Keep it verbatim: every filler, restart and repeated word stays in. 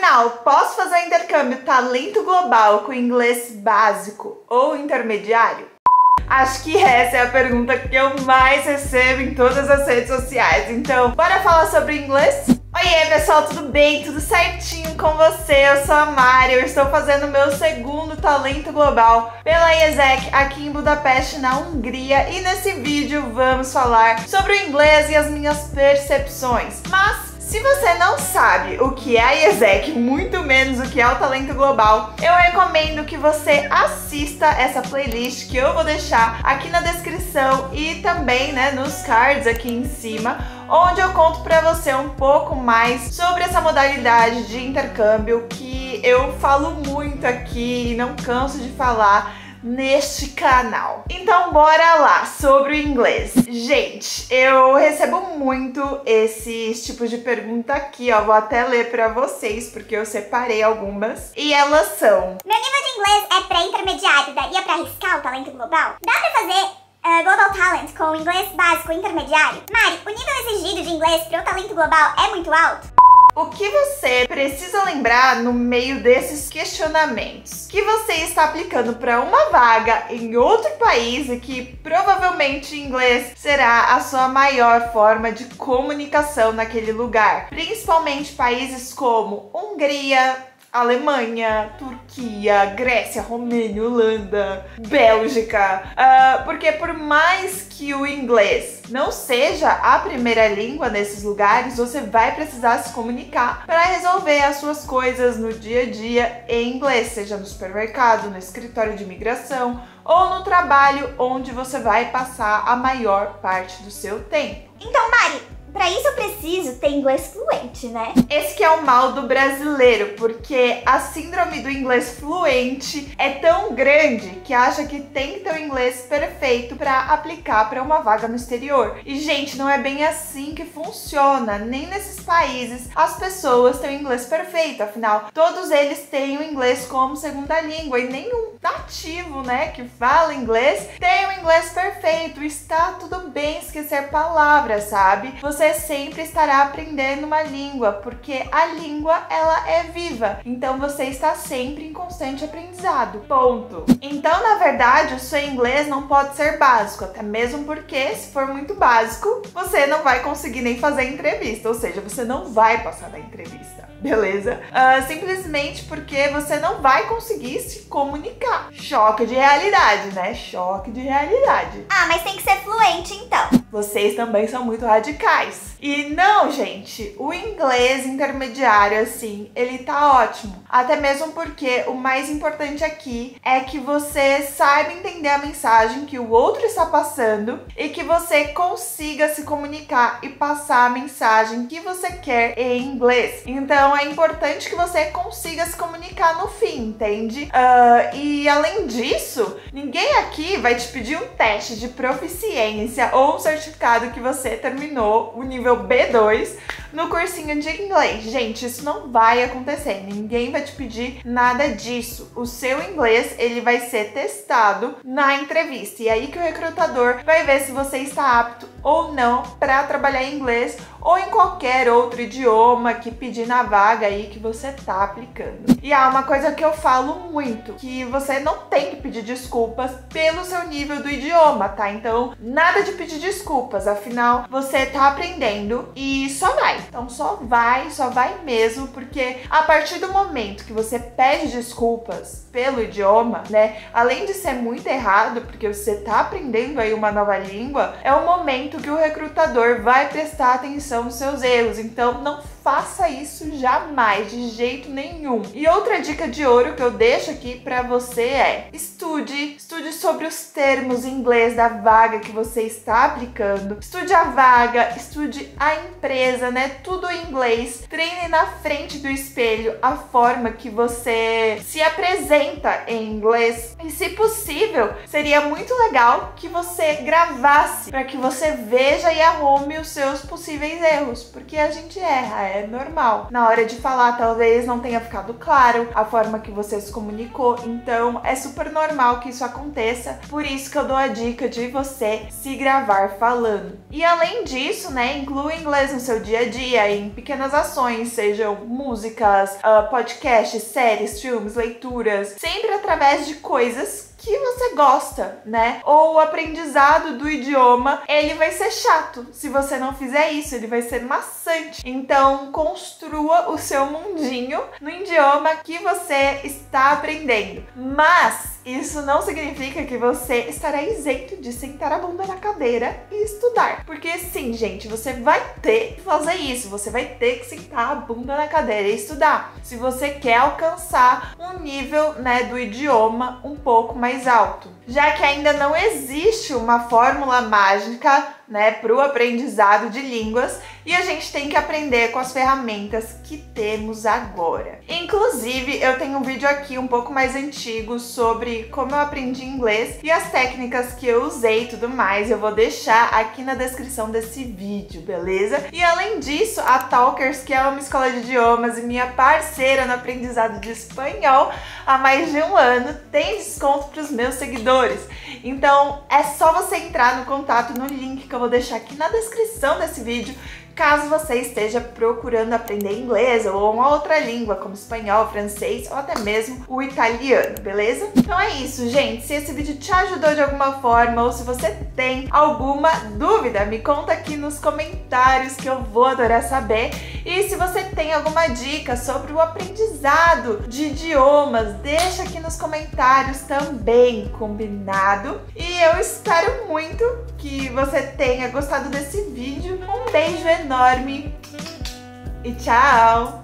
Afinal, posso fazer o intercâmbio talento global com inglês básico ou intermediário? Acho que essa é a pergunta que eu mais recebo em todas as redes sociais. Então, bora falar sobre inglês? Oiê, pessoal, tudo bem? Tudo certinho com você? Eu sou a Mari, eu estou fazendo meu segundo Talento Global pela I E S E C aqui em Budapeste, na Hungria. E nesse vídeo vamos falar sobre o inglês e as minhas percepções. Mas se você não sabe o que é a I E S E C, muito menos o que é o Talento Global, eu recomendo que você assista essa playlist que eu vou deixar aqui na descrição e também, né, nos cards aqui em cima, onde eu conto pra você um pouco mais sobre essa modalidade de intercâmbio que eu falo muito aqui e não canso de falar neste canal. Então bora lá, sobre o inglês. Gente, eu recebo muito esses tipos de pergunta aqui, ó, vou até ler pra vocês, porque eu separei algumas, e elas são: meu nível de inglês é pré-intermediário, daria pra arriscar o Talento Global? Dá pra fazer uh, Global Talent com inglês básico intermediário? Mari, o nível exigido de inglês pro Talento Global é muito alto? O que você precisa lembrar no meio desses questionamentos? Que você está aplicando para uma vaga em outro país e que provavelmente inglês será a sua maior forma de comunicação naquele lugar. Principalmente países como Hungria, Alemanha, Turquia, Grécia, Romênia, Holanda, Bélgica, uh, porque por mais que o inglês não seja a primeira língua nesses lugares, você vai precisar se comunicar para resolver as suas coisas no dia a dia em inglês, seja no supermercado, no escritório de imigração ou no trabalho onde você vai passar a maior parte do seu tempo. Então, Mari, pra isso eu preciso ter inglês fluente, né? Esse que é o mal do brasileiro, porque a síndrome do inglês fluente é tão grande que acha que tem que ter o inglês perfeito para aplicar para uma vaga no exterior. E, gente, não é bem assim que funciona. Nem nesses países as pessoas têm o inglês perfeito. Afinal, todos eles têm o inglês como segunda língua e nenhum nativo, né, que fala inglês tem o inglês perfeito. Está tudo bem esquecer palavras, sabe? Você sempre estará aprendendo uma língua, porque a língua, ela é viva. Então você está sempre em constante aprendizado. Ponto. Então, na verdade, o seu inglês não pode ser básico, até mesmo porque, se for muito básico, você não vai conseguir nem fazer a entrevista, ou seja, você não vai passar na entrevista. Beleza? Uh, simplesmente porque você não vai conseguir se comunicar. Choque de realidade, né? Choque de realidade. Ah, mas tem que ser fluente então. Vocês também são muito radicais. E não, gente, o inglês intermediário, assim, ele tá ótimo. Até mesmo porque o mais importante aqui é que você saiba entender a mensagem que o outro está passando e que você consiga se comunicar e passar a mensagem que você quer em inglês. Então é importante que você consiga se comunicar no fim, entende? Uh, e além disso, ninguém aqui vai te pedir um teste de proficiência ou um certificado que você terminou o nível B dois no cursinho de inglês. Gente, isso não vai acontecer. Ninguém vai te pedir nada disso. O seu inglês, ele vai ser testado na entrevista. E aí que o recrutador vai ver se você está apto ou não para trabalhar em inglês ou em qualquer outro idioma que pedir na vaga aí que você tá aplicando. E há uma coisa que eu falo muito, que você não tem que pedir desculpas pelo seu nível do idioma, tá? Então, nada de pedir desculpas, afinal, você tá aprendendo e só vai. Então, só vai, só vai mesmo, porque a partir do momento que você pede desculpas pelo idioma, né, além de ser muito errado, porque você tá aprendendo aí uma nova língua, é o momento que o recrutador vai prestar atenção nos seus erros. Então, não faça isso jamais, de jeito nenhum. E outra dica de ouro que eu deixo aqui pra você é: estude, estude sobre os termos em inglês da vaga que você está aplicando, estude a vaga, estude a empresa, né, tudo em inglês. Treine na frente do espelho a forma que você se apresenta em inglês e, se possível, seria muito legal que você gravasse para que você veja e arrume os seus possíveis erros, porque a gente erra, é normal. Na hora de falar, talvez não tenha ficado claro a forma que você se comunicou, então é super normal que isso aconteça, por isso que eu dou a dica de você se gravar falando. E além disso, né, inclua inglês no seu dia a dia. dia em pequenas ações, sejam músicas, uh, podcasts, séries, filmes, leituras, sempre através de coisas que você gosta, né? Ou o aprendizado do idioma, ele vai ser chato se você não fizer isso, ele vai ser maçante. Então, construa o seu mundinho no idioma que você está aprendendo. Mas isso não significa que você estará isento de sentar a bunda na cadeira e estudar. Porque sim, gente, você vai ter que fazer isso, você vai ter que sentar a bunda na cadeira e estudar. Se você quer alcançar um nível, né, do idioma um pouco mais alto. Já que ainda não existe uma fórmula mágica, né, para o aprendizado de línguas, e a gente tem que aprender com as ferramentas que temos agora. Inclusive, eu tenho um vídeo aqui um pouco mais antigo sobre como eu aprendi inglês e as técnicas que eu usei e tudo mais. Eu vou deixar aqui na descrição desse vídeo, beleza? E além disso, a Talkers, que é uma escola de idiomas e minha parceira no aprendizado de espanhol há mais de um ano, tem desconto para os meus seguidores. Então, é só você entrar no contato no link que eu vou deixar aqui na descrição desse vídeo, caso você esteja procurando aprender inglês ou uma outra língua, como espanhol, francês ou até mesmo o italiano, beleza? Então é isso, gente. Se esse vídeo te ajudou de alguma forma ou se você tem alguma dúvida, me conta aqui nos comentários que eu vou adorar saber. E se você tem alguma dica sobre o aprendizado de idiomas, deixa aqui nos comentários também, combinado? E eu espero muito que você tenha gostado desse vídeo. Um beijo enorme e tchau!